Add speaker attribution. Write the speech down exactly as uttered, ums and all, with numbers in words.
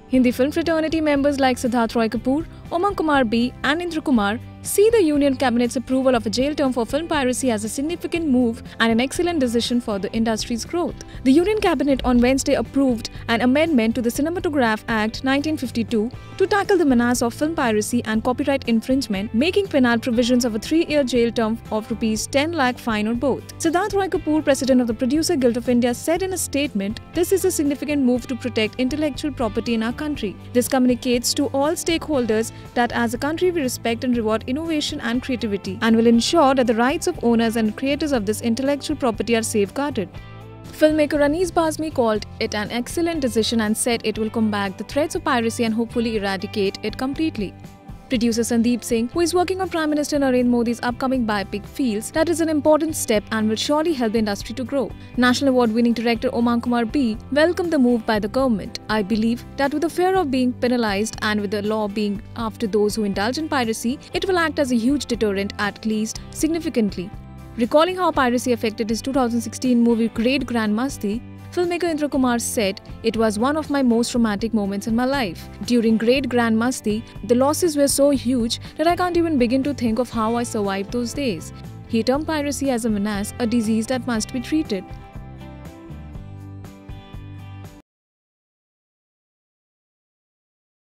Speaker 1: Hindi film fraternity members like Siddharth Roy Kapur, Omung Kumar B and Indra see the Union Cabinet's approval of a jail term for film piracy as a significant move and an excellent decision for the industry's growth. The Union Cabinet on Wednesday approved an amendment to the Cinematograph Act nineteen fifty-two to tackle the menace of film piracy and copyright infringement, making penal provisions of a three-year jail term of rupees ten lakh fine or both. Siddharth Roy Kapur, president of the Producer Guild of India, said in a statement, "This is a significant move to protect intellectual property in our country. This communicates to all stakeholders that as a country we respect and reward innovation and creativity and will ensure that the rights of owners and creators of this intellectual property are safeguarded." Filmmaker Anis Bazmi called it an excellent decision and said it will combat the threats of piracy and hopefully eradicate it completely. Producer Sandeep Singh, who is working on Prime Minister Narendra Modi's upcoming biopic, feels that is an important step and will surely help the industry to grow. National Award-winning director Omung Kumar B welcomed the move by the government. "I believe that with the fear of being penalized and with the law being after those who indulge in piracy, it will act as a huge deterrent, at least significantly." Recalling how piracy affected his two thousand sixteen movie Great Grand Masti, filmmaker Indra said, "It was one of my most traumatic moments in my life. During Great Grand Masti, the losses were so huge that I can't even begin to think of how I survived those days." He termed piracy as a menace, a disease that must be treated.